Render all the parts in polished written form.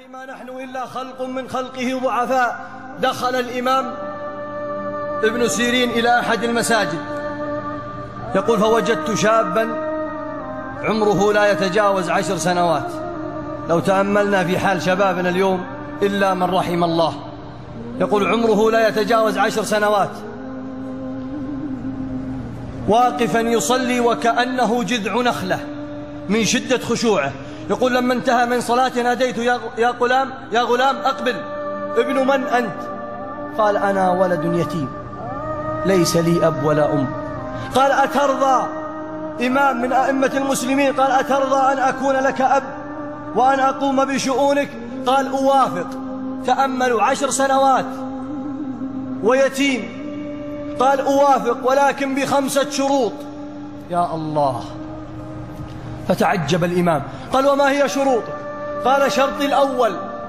والله ما نحن إلا خلق من خلقه ضعفاء. دخل الإمام ابن سيرين إلى أحد المساجد يقول: فوجدت شابا عمره لا يتجاوز 10 سنوات. لو تأملنا في حال شبابنا اليوم إلا من رحم الله، يقول عمره لا يتجاوز 10 سنوات، واقفا يصلي وكأنه جذع نخلة من شدة خشوعه. يقول: لما انتهى من صلاته ناديت: يا غلام أقبل. ابن من أنت؟ قال: أنا ولد يتيم ليس لي أب ولا أم. قال: أترضى، إمام من أئمة المسلمين، قال: أترضى أن أكون لك أب وأن أقوم بشؤونك؟ قال: أوافق. تأملوا، 10 سنوات ويتيم. قال: أوافق ولكن ب5 شروط. يا الله! فتعجب الإمام، قال: وما هي شروطك؟ قال: شرطي الأول: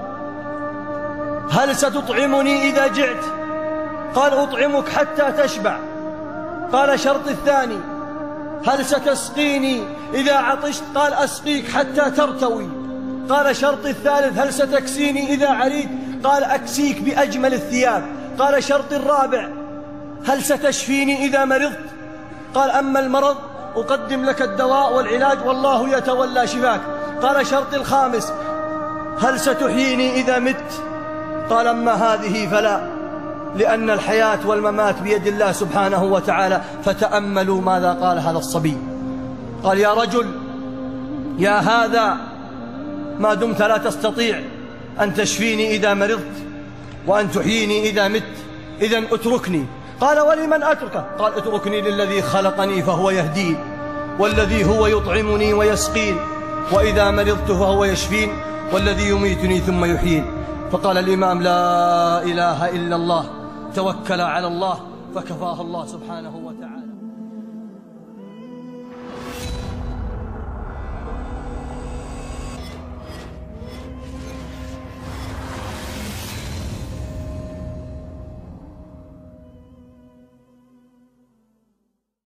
هل ستطعمني إذا جعت؟ قال: أطعمك حتى تشبع. قال: شرطي الثاني: هل ستسقيني إذا عطشت؟ قال: أسقيك حتى ترتوي. قال: شرطي الثالث: هل ستكسيني إذا عريت؟ قال: أكسيك بأجمل الثياب. قال: شرطي الرابع: هل ستشفيني إذا مرضت؟ قال: أما المرض أقدم لك الدواء والعلاج والله يتولى شفاك. قال: شرطي الخامس: هل ستحييني إذا مت؟ قال: أما هذه فلا، لأن الحياة والممات بيد الله سبحانه وتعالى. فتأملوا ماذا قال هذا الصبي. قال: يا رجل، يا هذا، ما دمت لا تستطيع أن تشفيني إذا مرضت وأن تحييني إذا مت، إذن أتركني. قال: ولمن أتركه؟ قال: اتركني للذي خلقني فهو يهدين، والذي هو يطعمني ويسقين، وإذا مرضت فهو يشفين، والذي يميتني ثم يحيين. فقال الإمام: لا إله إلا الله. توكل على الله فكفاه الله سبحانه وتعالى.